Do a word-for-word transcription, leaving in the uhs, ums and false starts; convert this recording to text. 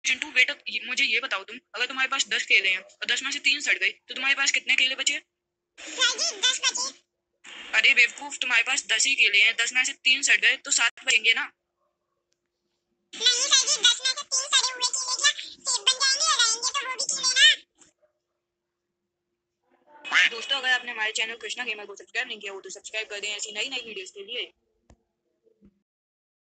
चिंटू बेटा, ये- मुझे ये बताओ तुम, अगर तुम्हारे पास दस केले हैं और दस में से तीन सड़ गए तो तुम्हारे पास कितने केले बचे? दस बचे। अरे बेवकूफ, तुम्हारे पास दस ही केले हैं, दस में से तीन सड़ गए तो सात बचेंगे ना। नहीं सर जी, दस में से तीन सड़े हुए केले क्या सेब बन जाएंगे? रहेंगे तो वो भी केले ना। दोस्तों, अगर आपने हमारे चैनल कृष्णा गेमर को सब्सक्राइब नहीं किया हो तो सब्सक्राइब कर दें ऐसी नई नई वीडियोस के लिए।